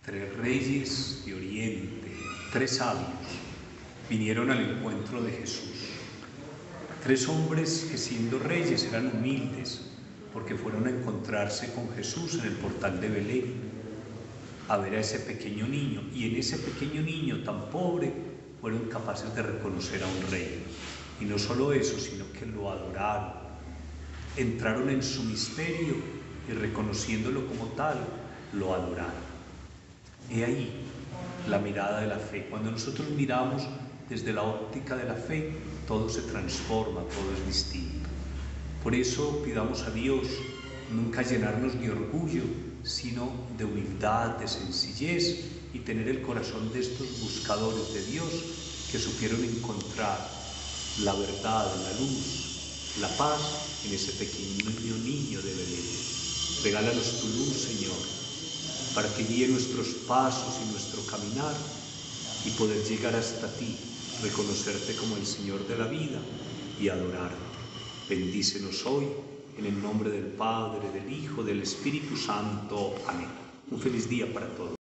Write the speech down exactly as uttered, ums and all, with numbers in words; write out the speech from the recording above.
Tres reyes de Oriente, tres sabios, vinieron al encuentro de Jesús. Tres hombres que siendo reyes eran humildes, porque fueron a encontrarse con Jesús en el portal de Belén, a ver a ese pequeño niño, y en ese pequeño niño tan pobre fueron capaces de reconocer a un rey. Y no solo eso, sino que lo adoraron, entraron en su misterio y reconociéndolo como tal, lo adoraron. He ahí la mirada de la fe. Cuando nosotros miramos desde la óptica de la fe, todo se transforma, todo es distinto. Por eso pidamos a Dios nunca llenarnos de orgullo, sino de humildad, de sencillez, y tener el corazón de estos buscadores de Dios que supieron encontrar la verdad, la luz, la paz en ese pequeño niño de Belén. Regálanos tu luz, Señor, para que guíe nuestros pasos y nuestro caminar y poder llegar hasta ti, reconocerte como el Señor de la vida y adorarte. Bendícenos hoy, en el nombre del Padre, del Hijo, del Espíritu Santo. Amén. Un feliz día para todos.